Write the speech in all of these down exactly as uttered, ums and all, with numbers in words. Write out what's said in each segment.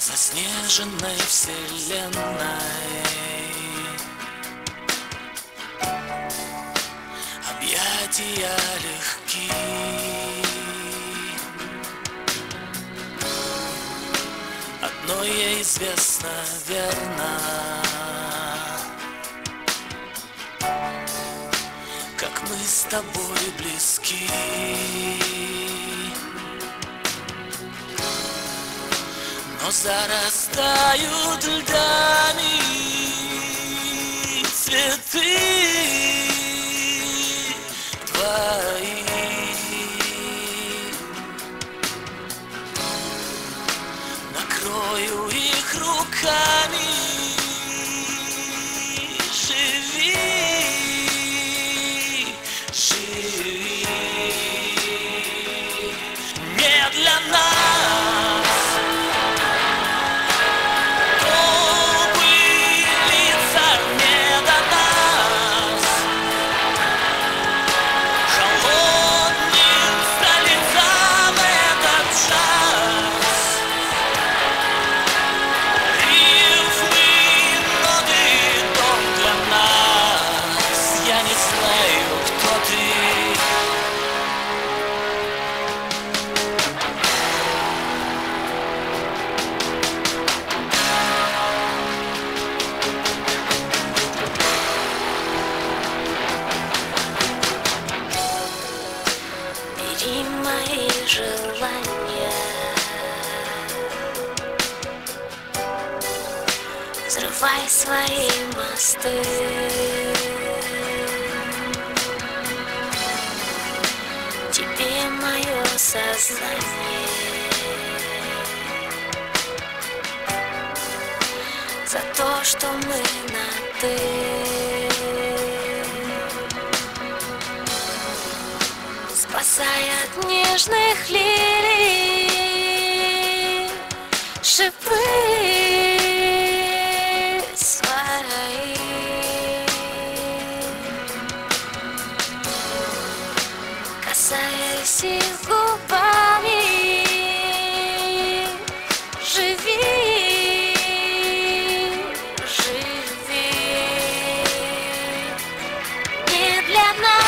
заснеженной вселенной. Объятия легки, одно ей известно верно, как мы с тобой близки. Но зарастают льдами цветы твои. Накрою их руками, живи, живи. Не для нас и мои желания, взрывай свои мосты. Тебе мое сознание за то, что мы на ты. Спасай от нежных лилий шипы свои. Касаясь их губами, живи, живи. Не для нас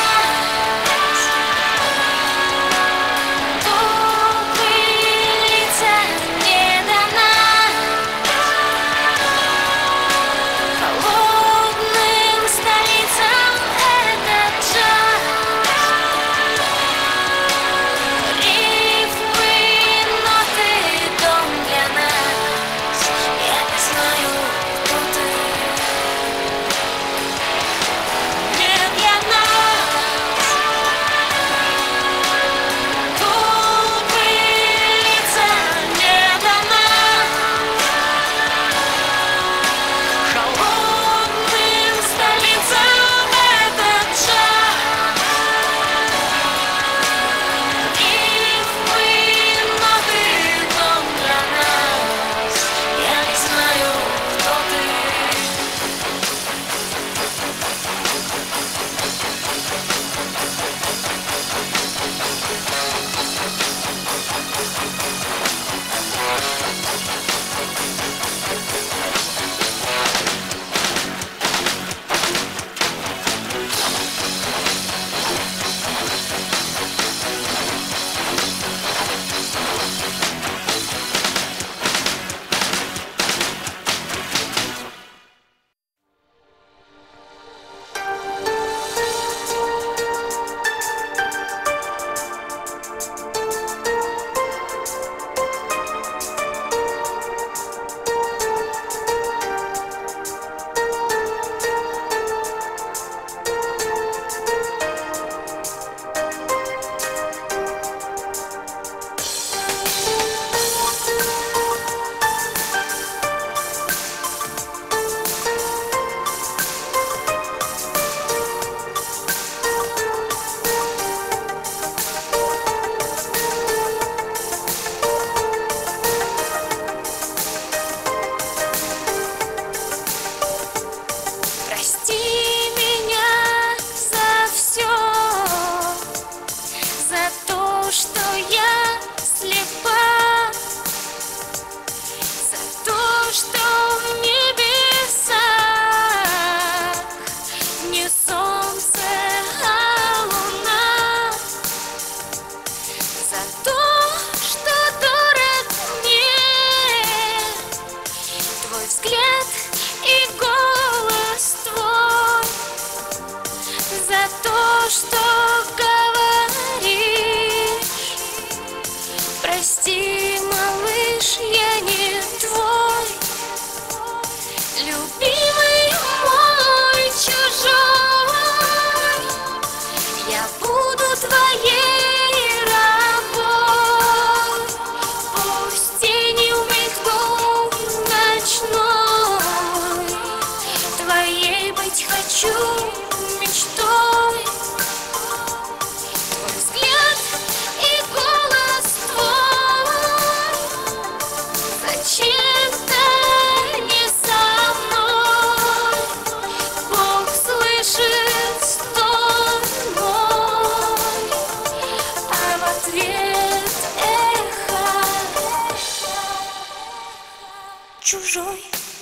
чужой.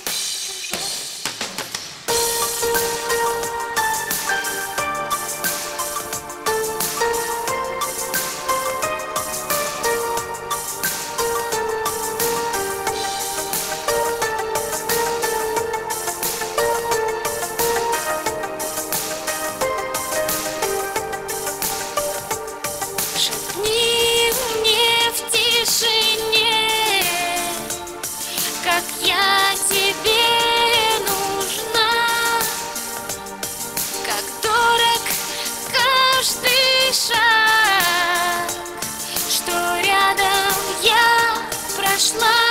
Шепни мне в тишине, как я тебе нужна, как дорог каждый шаг, что рядом я прошла.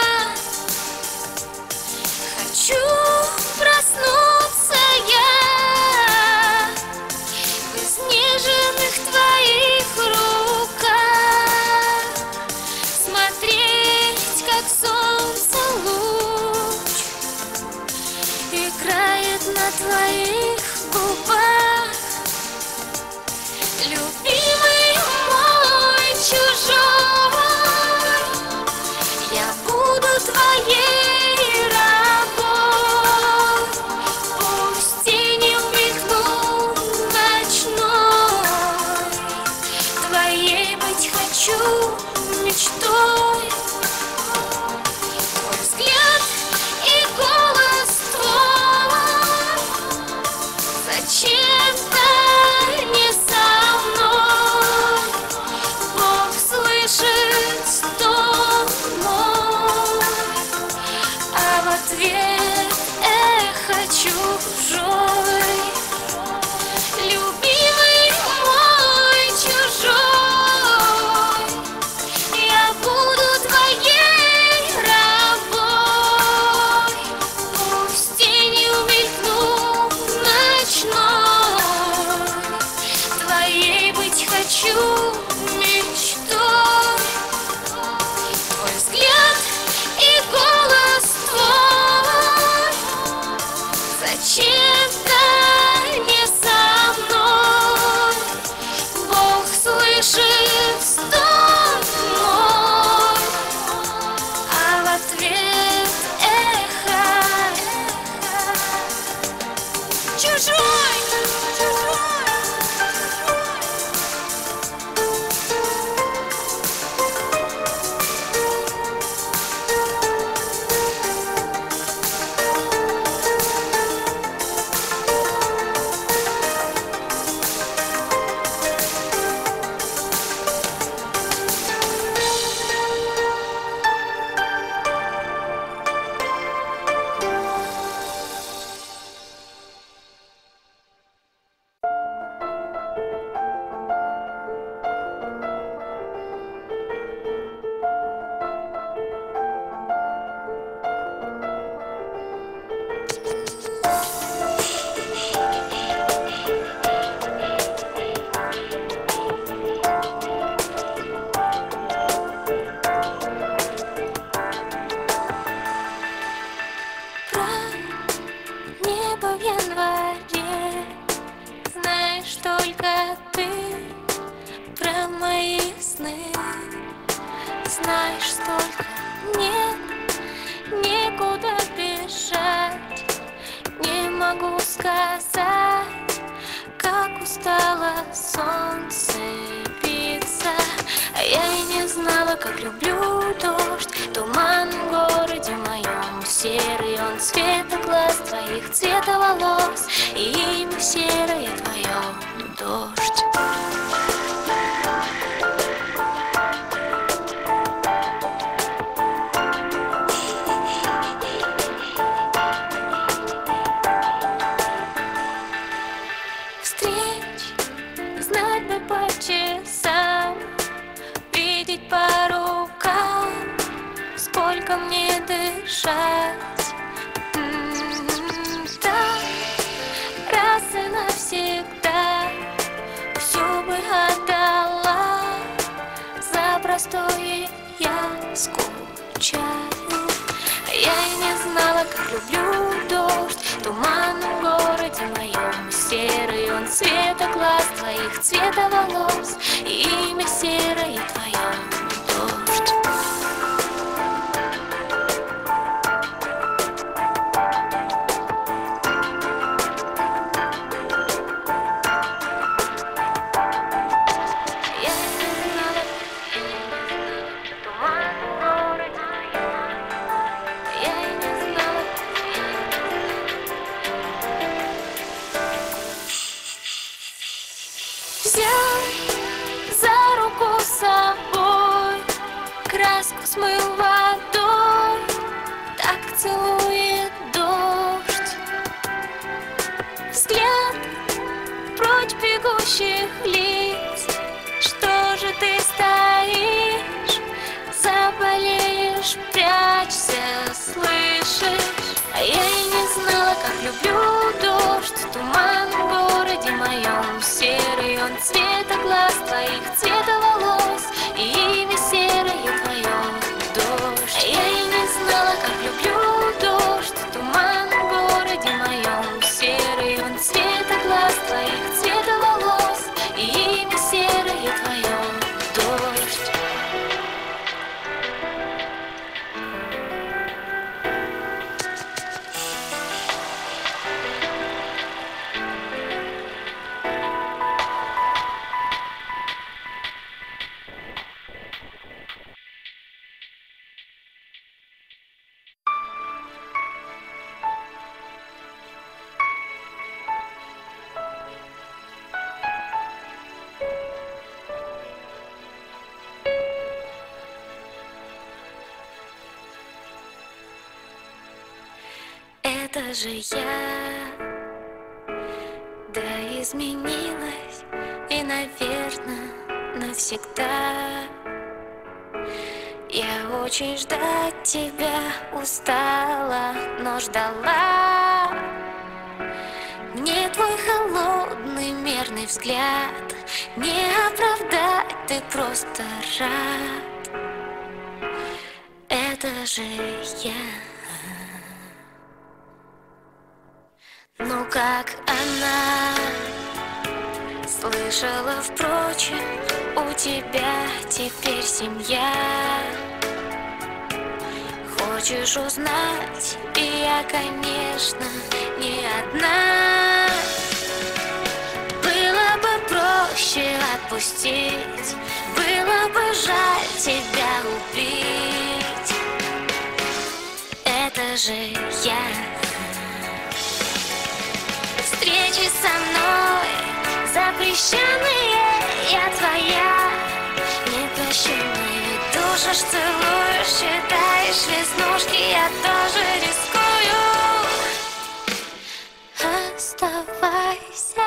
Хочу проснуться я в изнеженных твоих руках, смотреть, как солнце луч играет на твоих губах. Любимый мой чужой, я буду твоей рабой. Пусть тенью мелькнут ночной, твоей быть хочу мечтой. Твой взгляд и голос твой зачем-то не со мной. Бог слышит стон мой, а в ответ эхо чужой. Любимый мой чужой, я буду твоей рабой. Пусть тенью мелькнут ночной, твоей быть хочу мечтой. Твой взгляд и голос твой зачем-то не со мной. Бог слышит стон мой, а в ответ эхо чужой, чужой. Небо в январе, знаешь только ты про мои сны. Знаешь только нет, некуда бежать. Не могу сказать, как устало солнце биться. А я и не знала, как люблю дождь. Туман в городе моем, серый он цвета глаз твоих, цвета волос, и имя серое твое — дождь. Встреч знать бы по часам, видеть по рукам, сколько мне дышать. М-м-м, так, раз и навсегда все бы отдала. За простое я скучаю. Я и не знала, как люблю дождь. Туман в городе моем, серый он цвета глаз твоих, цвета волос, и имя серое твое — дождь. слышишь? А я и не знала, как люблю дождь, туман в городе моем. Серый он цвета глаз твоих, цвета волос, и имя серое твое — дождь. А я и не знала, как люблю дождь, туман в городе моем. Серый он цвета глаз твоих, цвета волос, и имя серое твое — дождь. Это же я, да, изменилась, и, наверное, навсегда. Я очень ждать тебя устала, но ждала. Мне твой холодный мерный взгляд не оправдать, ты просто рад. Это же я. Ну как она? Слышала, впрочем, у тебя теперь семья. Хочешь узнать? И я, конечно, не одна. Было бы проще отпустить, было бы жаль тебя убить. Это же я. Встречи со мной запрещенные, я твоя. Непрощенные душишь, целуешь, считаешь веснушки, я тоже рискую. Оставайся.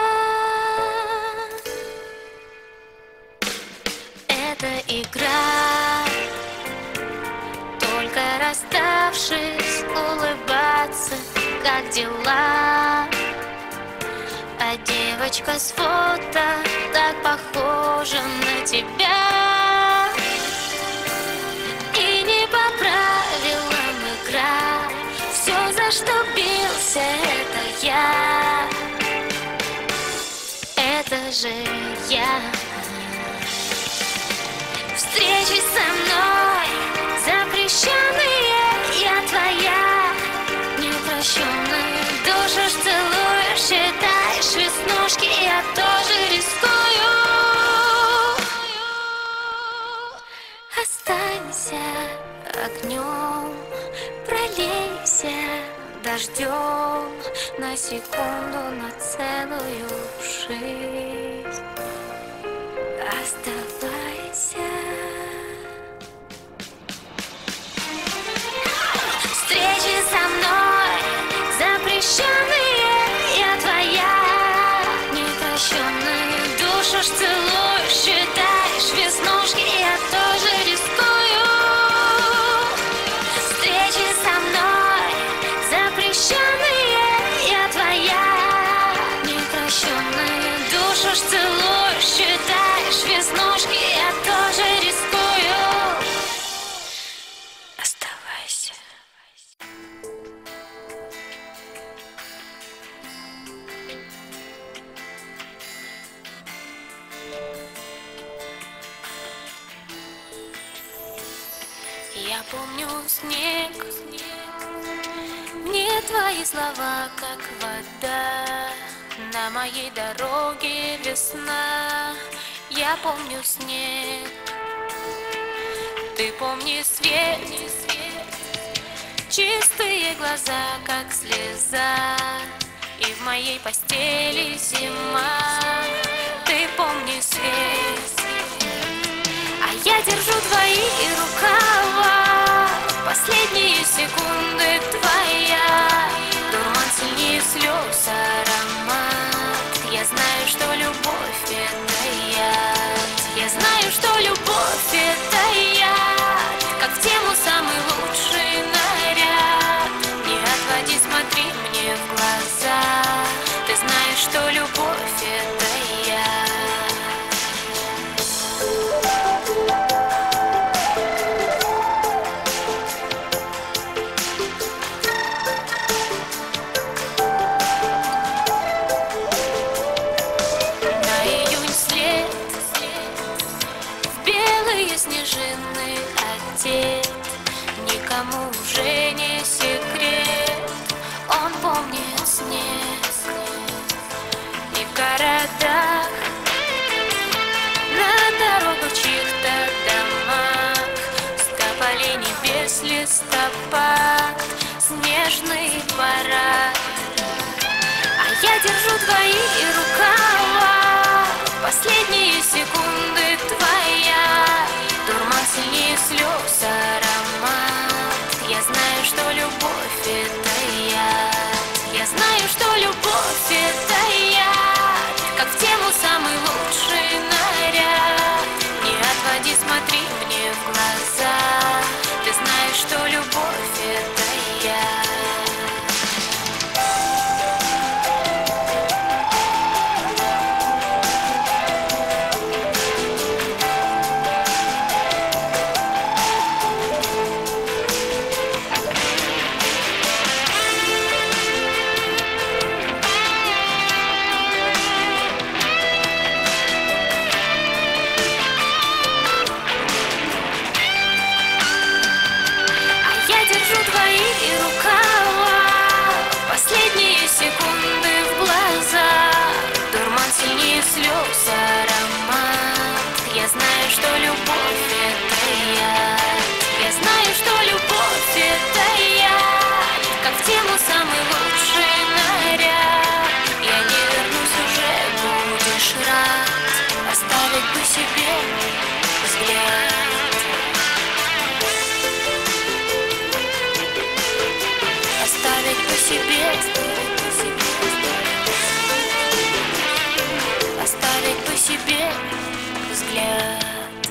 Это игра, только расставшись, улыбаться, как дела. А девочка с фото так похожа на тебя. И не по правилам игра, все, за что бился, это я. Это же я. Встречи со мной запрещенные, я твоя. Непрощенные душишь, целуешь, считаешь веснушки, я тоже рискую. Останься огнем, пролейся дождем на секунду, на целую жизнь. Оставайся. Встречи со мной запрещенные, я твоя. Непрощенные душишь, целуешь, считаешь веснушки, я тоже рискую. Встречи со мной запрещенные, я твоя. Непрощенные душишь, целуешь, считаешь веснушки, я тоже рискую. Оставайся. Я помню снег, мне твои слова, как вода. На моей дороге весна. Я помню снег, ты помни свет, чистые глаза, как слеза. И в моей постели зима. Ты помни свет, а я держу твои рукава. Последние секунды твоя. Дурман сильнее слез, аромат. Я знаю, что любовь — это яд. Я знаю, что любовь — это яд. Как в тему самый лучший наряд. снегопад, снежный парад. А я держу твои рукава, последние секунды твоя. Дурман сильнее слез, аромат. Я знаю, что любовь это яд. Я знаю, что любовь это яд. Как в тему самый лучший наряд. Не отводи, смотри мне в глаза. Ты знаешь, что любовь это яд. Последние секунды в глаза. Дурман сильнее слез, аромат. Я знаю, что любовь это яд. Я знаю, что любовь это яд. Как в тему самый лучший наряд. Я не вернусь уже, будешь рад. Оставить бы себе взгляд. Оставить по себе, оставить по себе взгляд.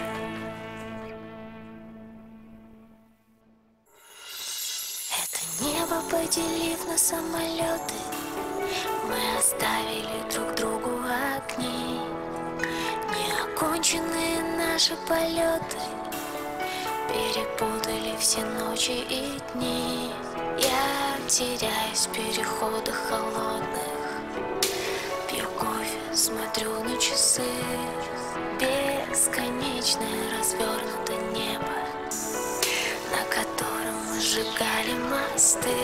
Это небо поделив на самолеты, мы оставили друг другу огни. Неоконченные наши полеты перепутали все ночи и дни. Я теряюсь в переходах холодных, пью кофе, смотрю на часы. Бесконечное развернуто небо, на котором мы сжигали мосты.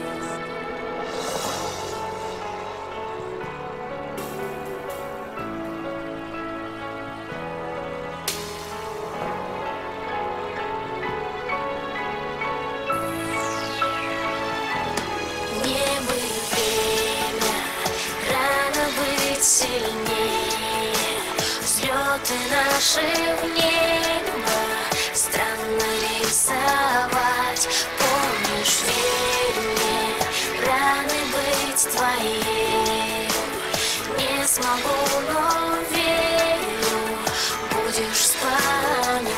Взлеты наши в небо странно рисовать. Помнишь, верь мне, раны быть твоей не смогу, но верю, будешь вспоминать.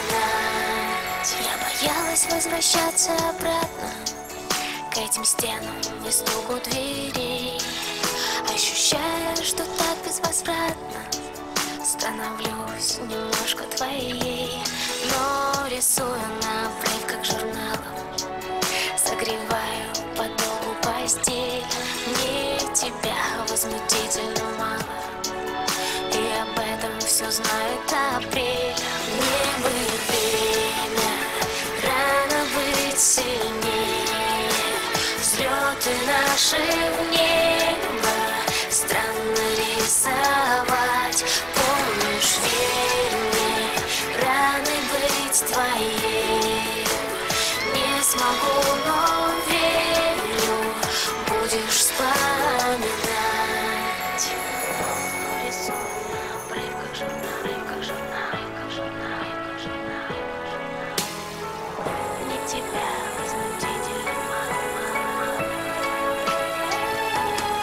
Я боялась возвращаться обратно к этим стенам и стуку дверей, ощущая, что так безвозвратно становлюсь немножко твоей. Но рисую на обрывках журналов, согреваю подолгу постель. Мне тебя возмутительно мало, и об этом все знает апрель. Небо и время, рано быть сильнее. Взлеты наши в небо странно рисовать. Помнишь, верь мне, раны быть твоей не смогу, но верю, будешь вспоминать. Рисую на обрывках журнала, обрывках журнала, обрывках журнала, обрывках журнала. Не тебя возмутительно мало, мало, мало.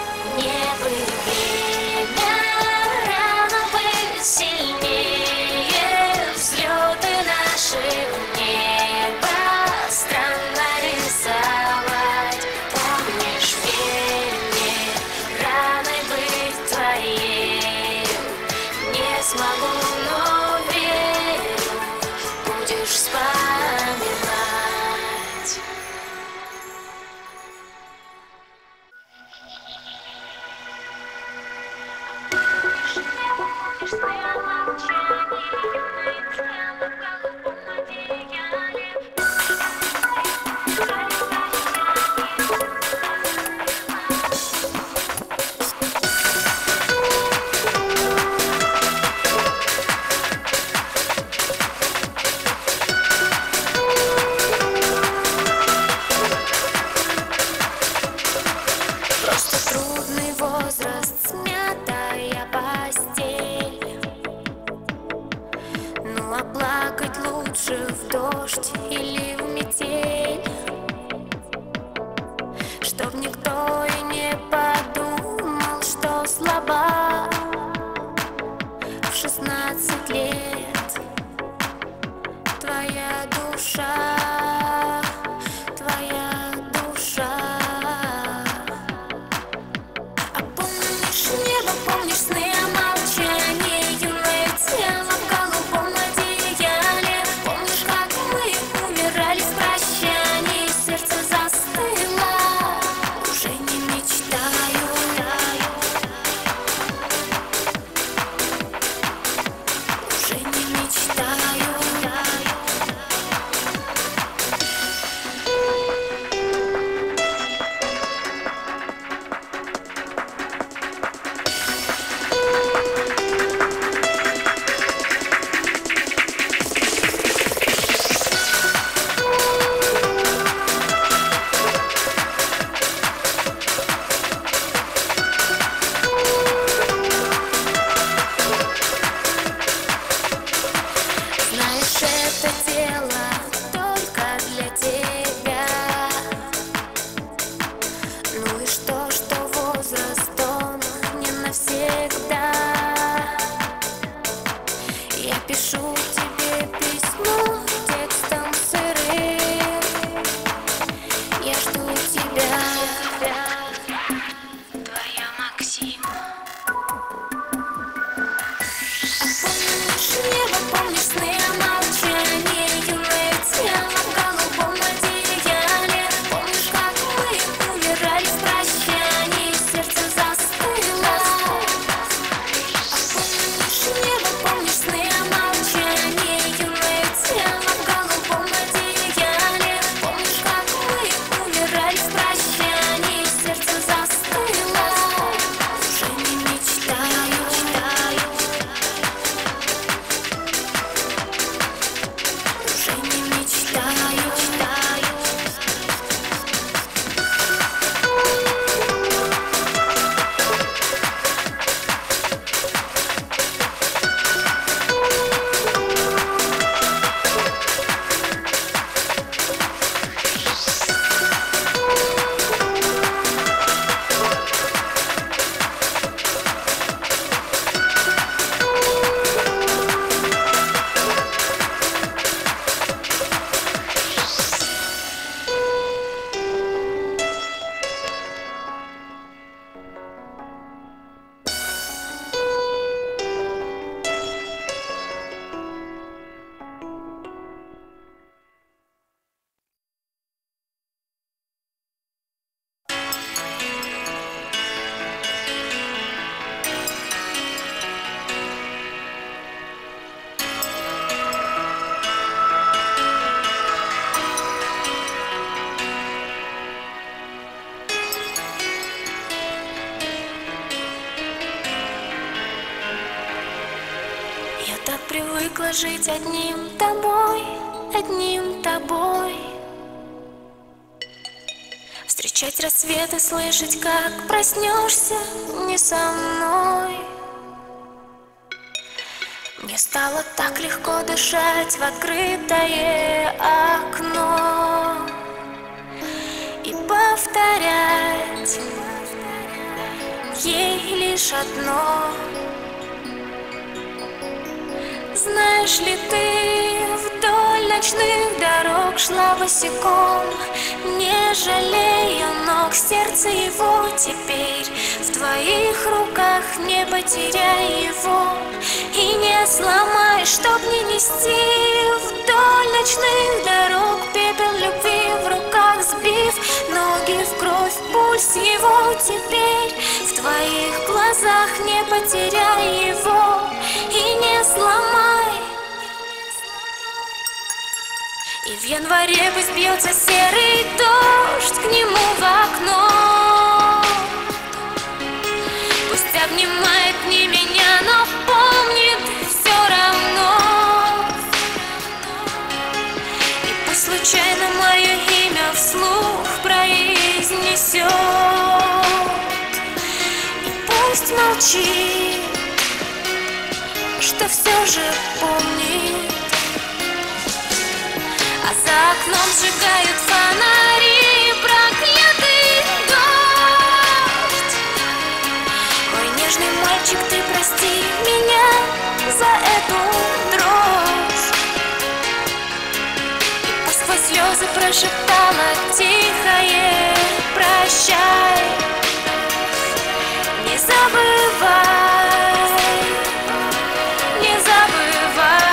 привыкла жить одним тобой, одним тобой. Встречать рассветы, слышать, как проснешься не со мной. Мне стало так легко дышать в открытое окно и повторять ей лишь одно. Знаешь ли, ты вдоль ночных дорог шла босиком, не жалея ног, сердце его теперь в твоих руках, не потеряй его и не сломай, чтоб не нести вдоль ночных дорог пепел любви в руках сбив, ноги в кровь, пульс его теперь в твоих глазах, не потеряй его и не сломай. И в январе пусть бьется серый дождь к нему в окно, пусть обнимает не меня, но помнит все равно. И пусть случайно мое имя вслух произнесет, и пусть молчит, что все же помнит. А за окном сжигают фонари, проклятый дождь. Мой нежный мальчик, ты прости меня за эту дрожь. И сквозь слезы прошептала тихое прощай. Не забывай, не забывай.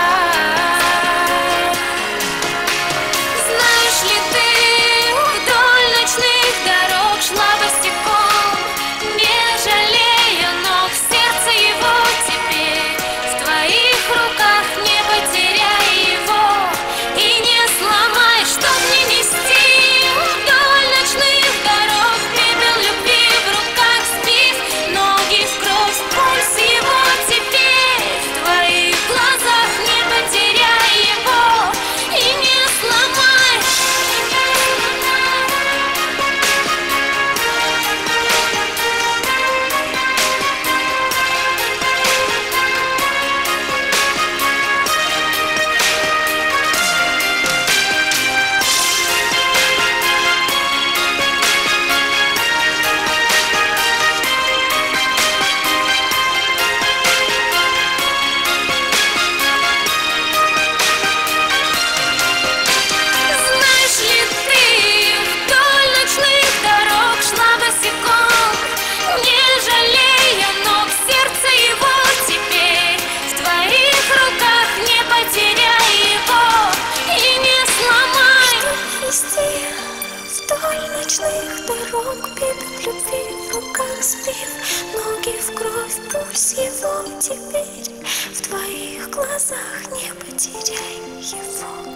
Ноги в кровь, пульс его теперь в твоих глазах, не потеряй его.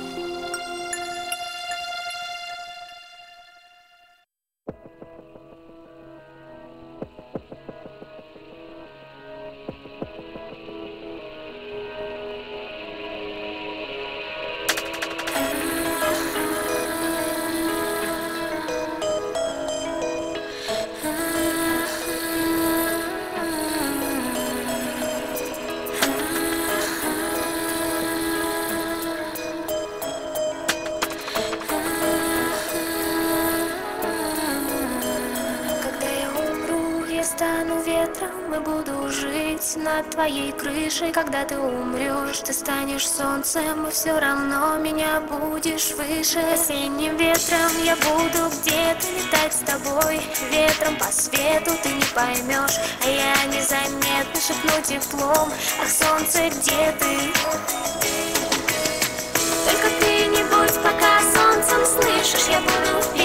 Стану ветром и буду жить над твоей крышей. Когда ты умрешь, ты станешь солнцем, и все равно меня будешь выше. Осенним ветром я буду где-то летать с тобой. Ветром по свету ты не поймешь, а я незаметно шепну теплом: ах, солнце, где ты? Только ты не будь пока солнцем, слышишь, я буду